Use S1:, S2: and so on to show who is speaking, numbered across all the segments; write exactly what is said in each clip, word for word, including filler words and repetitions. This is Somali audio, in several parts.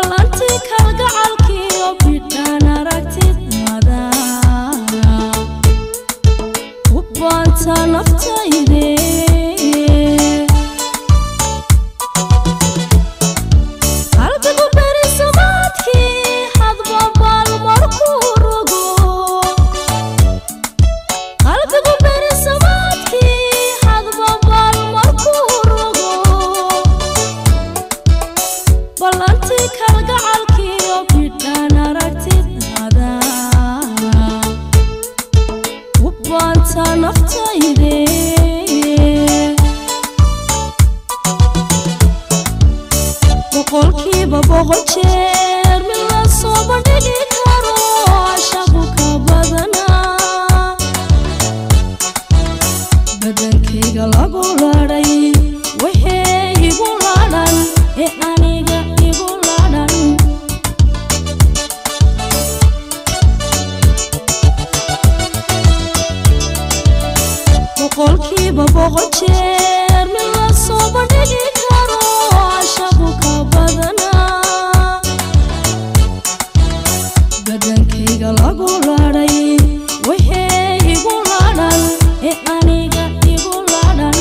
S1: بلانتي كالقعالكي وبيدانا راكتيد مادا وبانتا نفتايدي boqolkiiba boqol jeer mid la soo bandhigi karo shaqo ka badanaa badankayga lagu laadhay wixii igu laadhan ee aniga igu laadhan boqolkiiba boqol jeer mid la soo bandhigi karo shaqo ka badanaa badankayga lagu laadhay wixii igu laadhan ee aniga igu laadhan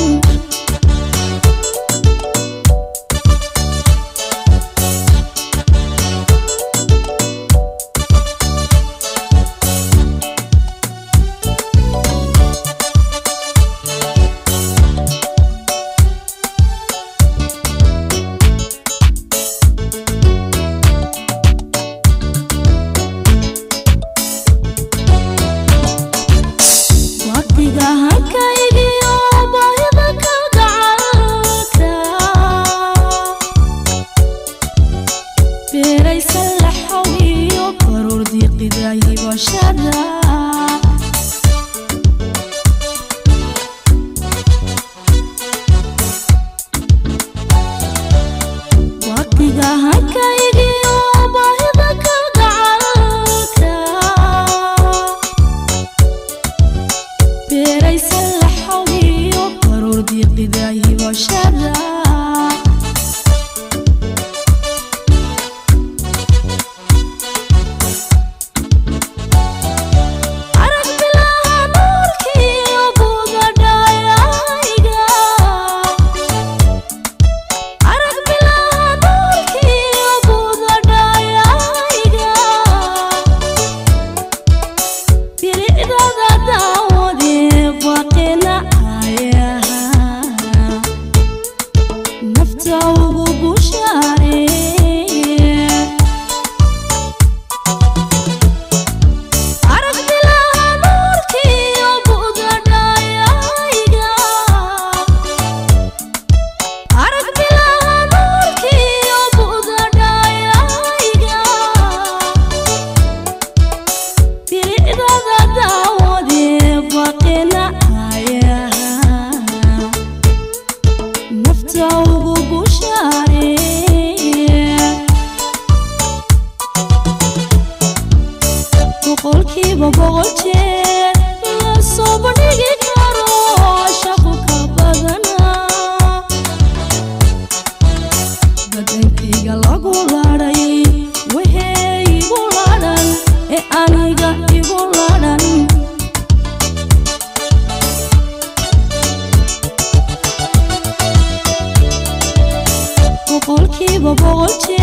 S1: boqolkiiba boqol jeer la soo bandhigi karo shaqo ka badanaa badankayga lagu laadhay wixii igu laadhan ee aniga igu laadhan boqolkiiba boqol